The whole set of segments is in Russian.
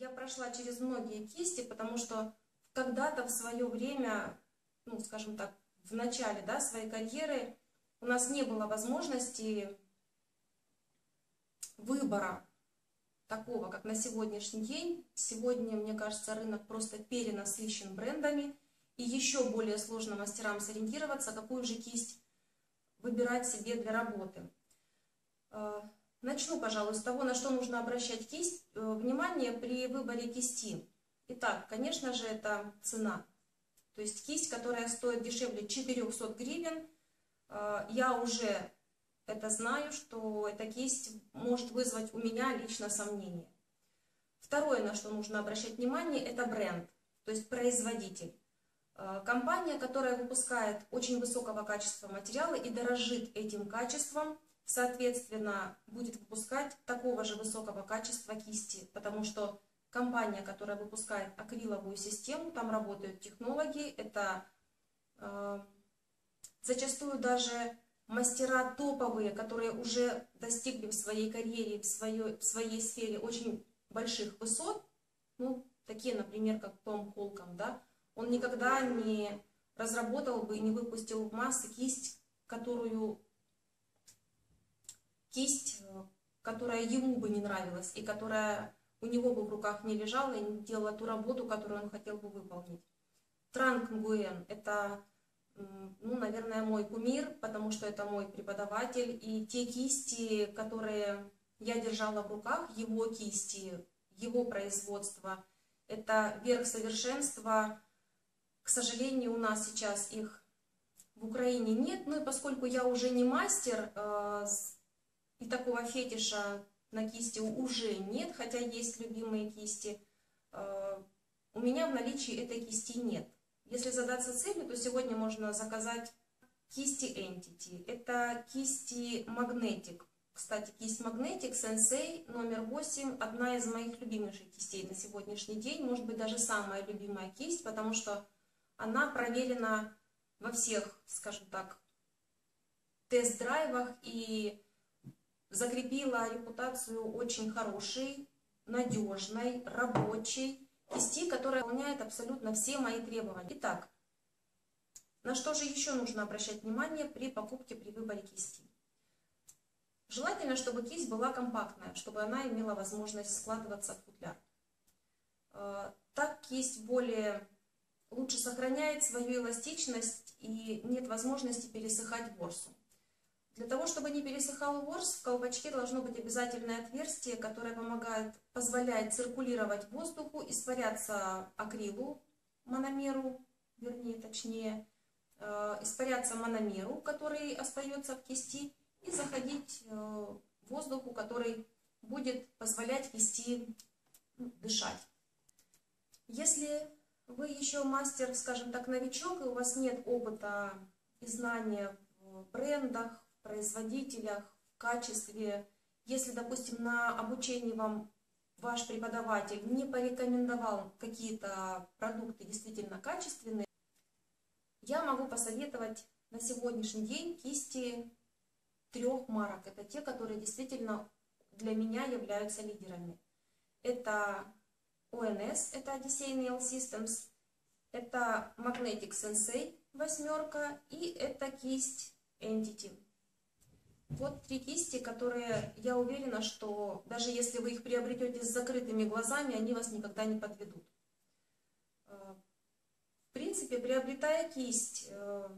Я прошла через многие кисти, потому что когда-то в свое время, ну, скажем так, в начале, да, своей карьеры у нас не было возможности выбора такого, как на сегодняшний день. Сегодня, мне кажется, рынок просто перенасыщен брендами, и еще более сложно мастерам сориентироваться, какую же кисть выбирать себе для работы. Начну, пожалуй, с того, на что нужно обращать внимание при выборе кисти. Итак, конечно же, это цена. То есть кисть, которая стоит дешевле 400 гривен, я уже это знаю, что эта кисть может вызвать у меня лично сомнение. Второе, на что нужно обращать внимание, это бренд, то есть производитель. Компания, которая выпускает очень высокого качества материалы и дорожит этим качеством, соответственно, будет выпускать такого же высокого качества кисти, потому что компания, которая выпускает акриловую систему, там работают технологи, это зачастую даже мастера топовые, которые уже достигли в своей карьере, в своей сфере очень больших высот, ну, такие, например, как Том Холком, да, он никогда не разработал бы и не выпустил в массы кисть, которая ему бы не нравилась, и которая у него бы в руках не лежала и не делала ту работу, которую он хотел бы выполнить. Транг Нгуен – это, ну, наверное, мой кумир, потому что это мой преподаватель, и те кисти, которые я держала в руках, его кисти, его производство, это верх совершенства. К сожалению, у нас сейчас их в Украине нет, ну и поскольку я уже не мастер, и такого фетиша на кисти уже нет, хотя есть любимые кисти, у меня в наличии этой кисти нет. Если задаться целью, то сегодня можно заказать кисти Entity. Это кисти Magnetic. Кстати, кисть Magnetic Sensei номер 8 одна из моих любимейших кистей на сегодняшний день, может быть даже самая любимая кисть, потому что она проверена во всех, скажем так, тест-драйвах и закрепила репутацию очень хорошей, надежной, рабочей кисти, которая выполняет абсолютно все мои требования. Итак, на что же еще нужно обращать внимание при покупке, при выборе кисти? Желательно, чтобы кисть была компактная, чтобы она имела возможность складываться в футляр. Так кисть лучше сохраняет свою эластичность и нет возможности пересыхать ворсу. Для того, чтобы не пересыхал ворс, в колпачке должно быть обязательное отверстие, которое позволяет циркулировать воздуху, испаряться акрилу, мономеру, испаряться мономеру, который остается в кисти, и заходить воздуху, который будет позволять кисти дышать. Если вы еще мастер, скажем так, новичок, и у вас нет опыта и знания в брендах, в производителях, в качестве, если, допустим, на обучении вам ваш преподаватель не порекомендовал какие-то продукты действительно качественные, я могу посоветовать на сегодняшний день кисти 3 марок. Это те, которые действительно для меня являются лидерами. Это ONS, это Odyssey Nail Systems, это Magnetic Sensei 8 и это кисть Entity. Вот 3 кисти, которые, я уверена, что даже если вы их приобретете с закрытыми глазами, они вас никогда не подведут. В принципе, приобретая кисть,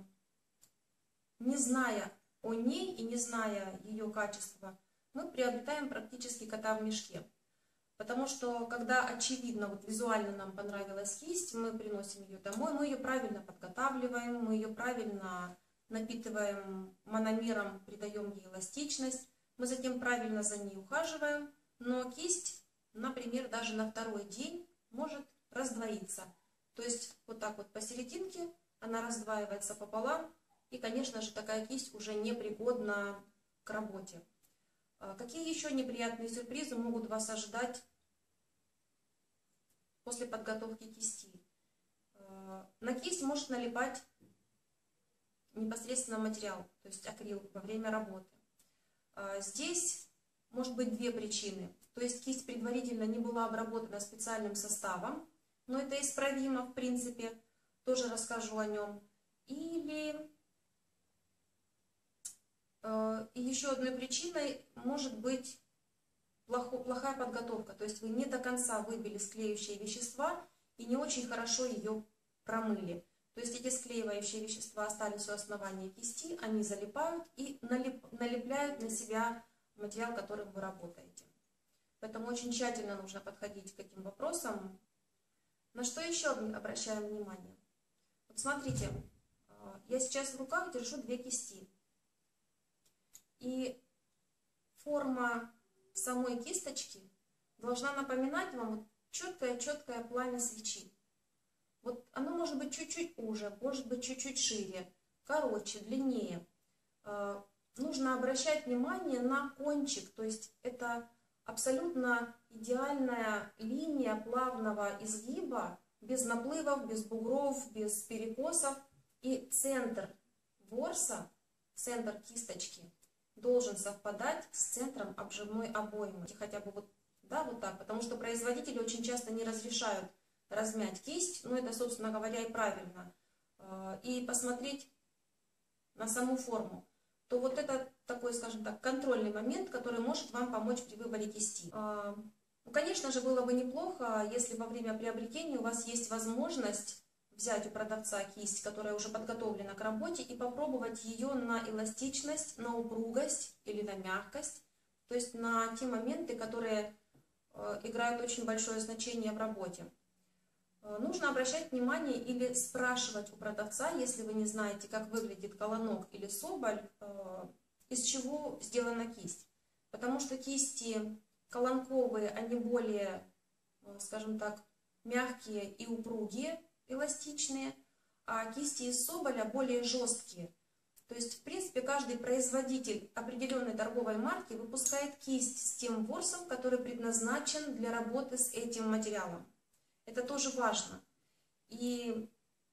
не зная о ней и не зная ее качества, мы приобретаем практически кота в мешке. Потому что, когда очевидно, вот визуально нам понравилась кисть, мы приносим ее домой, мы ее правильно подготавливаем, мы ее правильно напитываем мономером, придаем ей эластичность, мы затем правильно за ней ухаживаем, но кисть, например, даже на 2-й день может раздвоиться. То есть вот так вот посерединке она раздваивается пополам, и, конечно же, такая кисть уже непригодна к работе. Какие еще неприятные сюрпризы могут вас ожидать после подготовки кисти? На кисть может налипать непосредственно материал, то есть акрил, во время работы. Здесь может быть 2 причины. то есть кисть предварительно не была обработана специальным составом, но это исправимо в принципе, тоже расскажу о нем. Или и еще одной причиной может быть плохая подготовка, то есть вы не до конца выбили склеивающие вещества и не очень хорошо ее промыли. То есть эти склеивающие вещества остались у основания кисти, они залипают и налепляют на себя материал, которым вы работаете. Поэтому очень тщательно нужно подходить к этим вопросам. На что еще обращаем внимание? Вот смотрите, я сейчас в руках держу две кисти. И форма самой кисточки должна напоминать вам четкое пламя свечи. Вот оно может быть чуть-чуть уже, может быть чуть-чуть шире, короче, длиннее. Нужно обращать внимание на кончик, то есть это абсолютно идеальная линия плавного изгиба, без наплывов, без бугров, без перекосов. И центр ворса, центр кисточки должен совпадать с центром обжимной обоймы. Хотя бы вот, да, вот так, потому что производители очень часто не разрешают размять кисть, но это, собственно говоря, и правильно. И посмотреть на саму форму. То вот это такой, скажем так, контрольный момент, который может вам помочь при выборе кисти. Ну, конечно же, было бы неплохо, если во время приобретения у вас есть возможность взять у продавца кисть, которая уже подготовлена к работе, и попробовать ее на эластичность, на упругость или на мягкость, то есть на те моменты, которые играют очень большое значение в работе. Нужно обращать внимание или спрашивать у продавца, если вы не знаете, как выглядит колонок или соболь, из чего сделана кисть. Потому что кисти колонковые, они более, скажем так, мягкие и упругие, эластичные, а кисти из соболя более жесткие. То есть, в принципе, каждый производитель определенной торговой марки выпускает кисть с тем ворсом, который предназначен для работы с этим материалом. Это тоже важно. И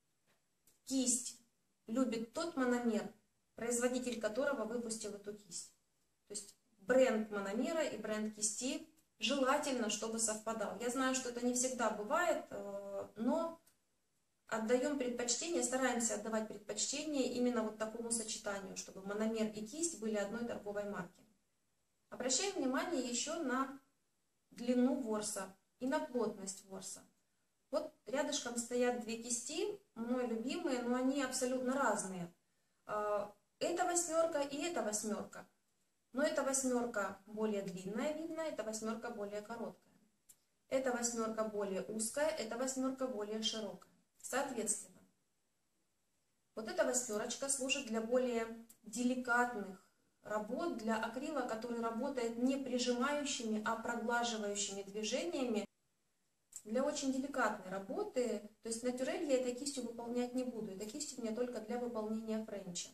кисть любит тот мономер, производитель которого выпустил эту кисть. То есть бренд мономера и бренд кисти желательно, чтобы совпадал. Я знаю, что это не всегда бывает, но отдаем предпочтение, стараемся отдавать предпочтение именно вот такому сочетанию, чтобы мономер и кисть были одной торговой марки. Обращаем внимание еще на длину ворса и на плотность ворса. Вот рядышком стоят две кисти, мной любимые, но они абсолютно разные. Это восьмерка и это восьмерка. Но эта восьмерка более длинная, видно, эта восьмерка более короткая. Эта восьмерка более узкая, эта восьмерка более широкая. Соответственно, вот эта восьмерочка служит для более деликатных работ, для акрила, который работает не прижимающими, а проглаживающими движениями. Для очень деликатной работы, то есть натюрель я этой кистью выполнять не буду. Эта кисть у меня только для выполнения френча.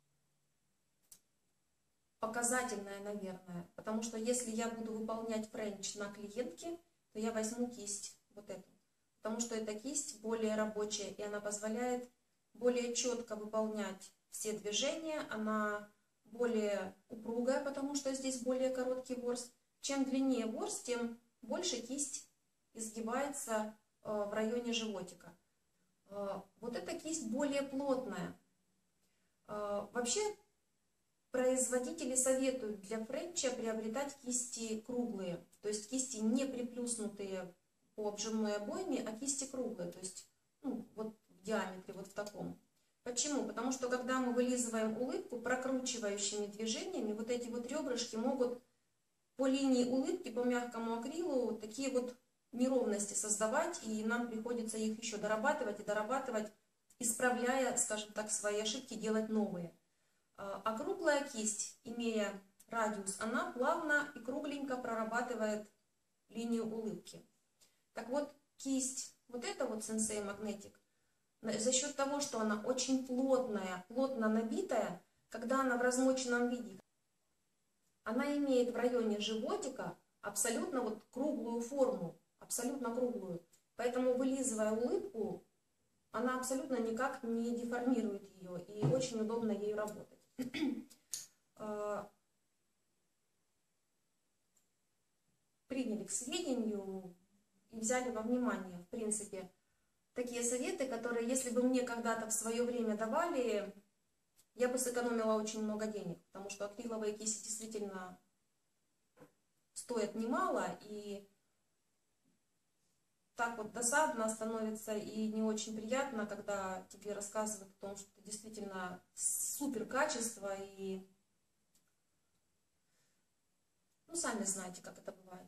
Показательная, наверное, потому что если я буду выполнять френч на клиентке, то я возьму кисть вот эту. Потому что эта кисть более рабочая, и она позволяет более четко выполнять все движения. Она более упругая, потому что здесь более короткий ворс. Чем длиннее ворс, тем больше кисть изгибается в районе животика. Вот эта кисть более плотная. Вообще производители советуют для френча приобретать кисти круглые, то есть кисти не приплюснутые по обжимной обойме, а кисти круглые, то есть вот в диаметре, вот в таком. Почему? Потому что когда мы вылизываем улыбку прокручивающими движениями, вот эти вот ребрышки могут по линии улыбки, по мягкому акрилу такие вот неровности создавать, и нам приходится их еще дорабатывать и дорабатывать, исправляя, скажем так, свои ошибки, делать новые. А круглая кисть, имея радиус, она плавно и кругленько прорабатывает линию улыбки. Так вот, кисть, вот эта вот Sensei Magnetic, за счет того, что она очень плотная, плотно набитая, когда она в размоченном виде, она имеет в районе животика абсолютно вот круглую форму, абсолютно круглую. Поэтому, вылизывая улыбку, она абсолютно никак не деформирует ее, и очень удобно ею работать. приняли к сведению и взяли во внимание, в принципе, такие советы, которые, если бы мне когда-то в свое время давали, я бы сэкономила очень много денег, потому что акриловые кисти действительно стоят немало, и так вот досадно становится и не очень приятно, когда тебе рассказывают о том, что это действительно супер качество, и ну, сами знаете, как это бывает.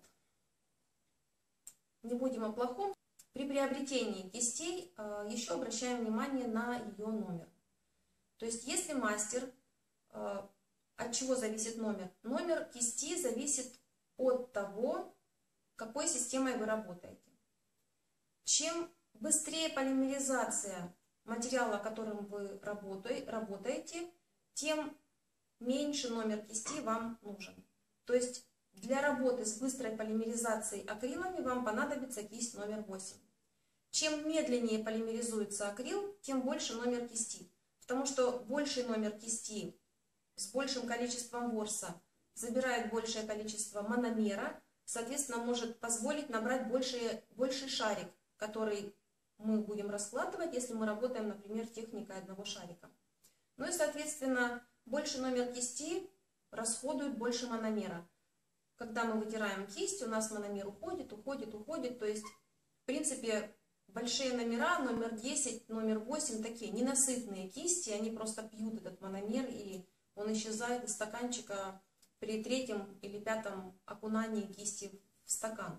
Не будем о плохом. При приобретении кистей еще обращаем внимание на ее номер. То есть, если мастер, от чего зависит номер? Номер кисти зависит от того, какой системой вы работаете. Чем быстрее полимеризация материала, которым вы работаете, тем меньше номер кисти вам нужен. То есть для работы с быстрой полимеризацией акрилами вам понадобится кисть номер 8. Чем медленнее полимеризуется акрил, тем больше номер кисти. Потому что больший номер кисти с большим количеством ворса забирает большее количество мономера, соответственно, может позволить набрать больший шарик, который мы будем раскладывать, если мы работаем, например, техникой одного шарика. Ну и, соответственно, больше номер кисти расходует больше мономера. Когда мы вытираем кисть, у нас мономер уходит. То есть, в принципе, большие номера, номер 10, номер 8, такие ненасытные кисти, они просто пьют этот мономер, и он исчезает из стаканчика при 3-м или 5-м окунании кисти в стакан.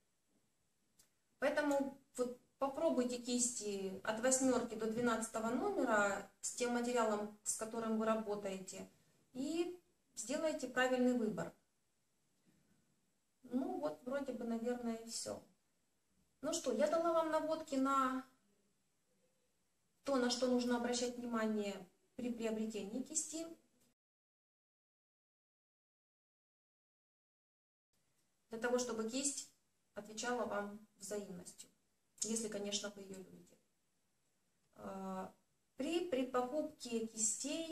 Поэтому вот попробуйте кисти от 8 до 12 номера с тем материалом, с которым вы работаете, и сделайте правильный выбор. Ну вот, вроде бы, наверное, и все. Ну что, я дала вам наводки на то, на что нужно обращать внимание при приобретении кисти. Для того, чтобы кисть отвечала вам взаимностью, если, конечно, вы ее любите. При покупке кистей